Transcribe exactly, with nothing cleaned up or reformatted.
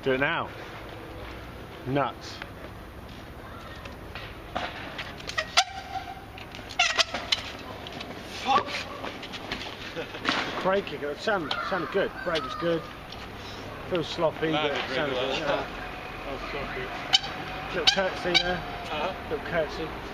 Do it now. Nuts. Fuck! Braking, it sounded, sounded good. Brake was good. Feels sloppy, but it sounded good. Yeah. Little courtesy there. Uh-huh. Little courtesy.